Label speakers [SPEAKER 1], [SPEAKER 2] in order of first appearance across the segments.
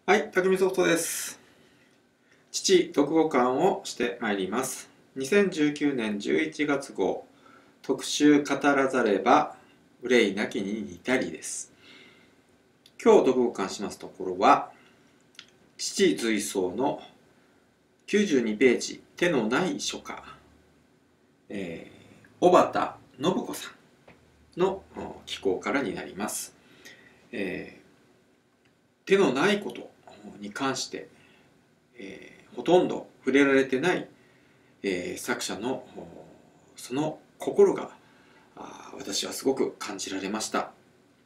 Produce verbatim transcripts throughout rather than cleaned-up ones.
[SPEAKER 1] はい、匠ソフトです。父、読後感をしてまいります。にせんじゅうきゅうねんじゅういちがつ号、特集語らざれば、憂いなきに似たりです。今日読後感しますところは、父随想のきゅうじゅうにページ、手のない書家、えー、小畑信子さんの寄稿からになります。えー、手のないことに関して、えー、ほとんど触れられてない、えー、作者のその心が私はすごく感じられました。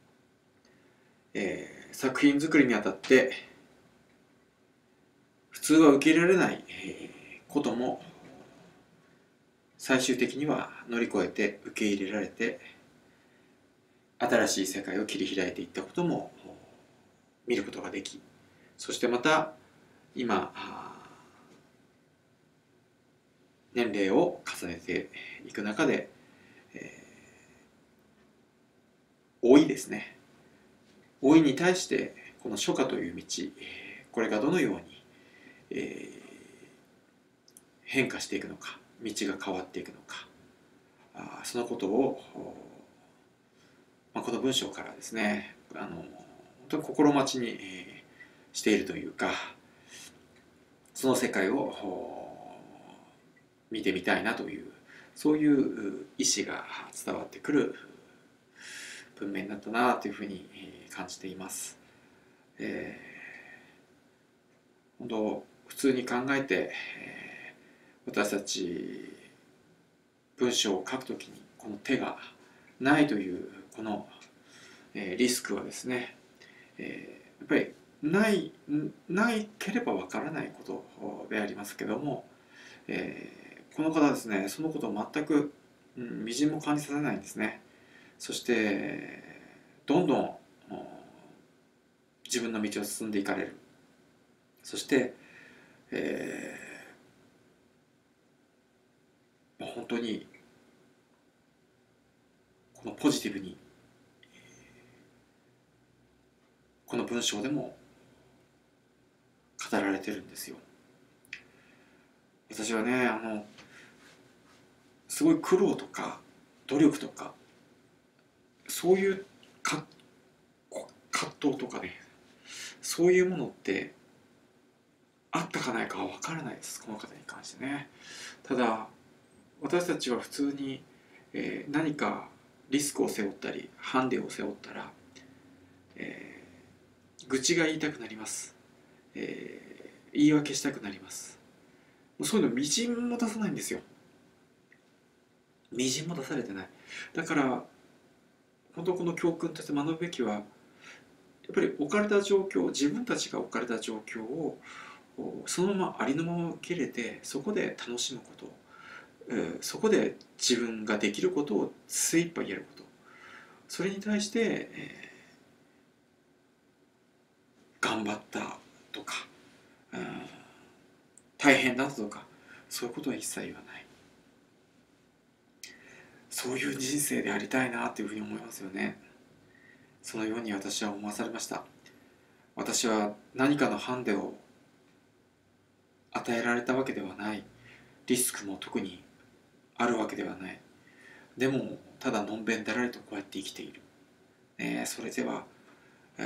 [SPEAKER 1] えー、作品作りにあたって普通は受け入れられない、えー、ことも最終的には乗り越えて受け入れられて新しい世界を切り開いていったことも見ることができ、そしてまた今年齢を重ねていく中で、えー、老いですね、老いに対してこの書家という道、これがどのように、えー、変化していくのか、道が変わっていくのか、あそのことを、まあ、この文章からですね、あの本当に心待ちに、えー、しているというか、その世界を見てみたいなという、そういう意志が伝わってくる文面だったなというふうに感じています。えー、本当普通に考えて、えー、私たち文章を書くときにこの手がないというこの、えー、リスクはですね、えー、やっぱりないないければわからないことでありますけども、えー、この方はですね、そのことを全く、うん、みじんも感じさせないんですね。そしてどんどん自分の道を進んでいかれる。そして、えー、本当にこのポジティブにこの文章でも語られてるんですよ。私はね、あのすごい苦労とか努力とかそういうか葛藤とかね、そういうものってあったかないかは分からないです、この方に関してね。ただ私たちは普通に、えー、何かリスクを背負ったりハンデを背負ったら、えー、愚痴が言いたくなります、えー、言い訳したくなります。そういうのみじんも出さないんですよ。みじんも出されてない。だから本当この教訓として学ぶべきは、やっぱり置かれた状況、自分たちが置かれた状況をそのままありのまま受け入れて、そこで楽しむこと、えー、そこで自分ができることを精一杯やること、それに対して、えー、頑張ったとか、うん、大変だとか、そういうことは一切言わない。そういう人生でありたいなというふうに思いますよね。そのように私は思わされました。私は何かのハンデを与えられたわけではない。リスクも特にあるわけではない。でもただのんべんだらりとこうやって生きている、ね、それでは、え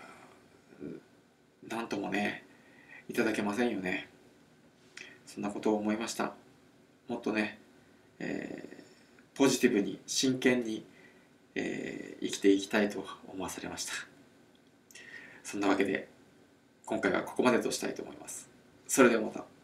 [SPEAKER 1] ー、なんともねいただけませんよね。そんなことを思いました。もっとね、えー、ポジティブに真剣に、えー、生きていきたいと思わされました。そんなわけで今回はここまでとしたいと思います。それではまた。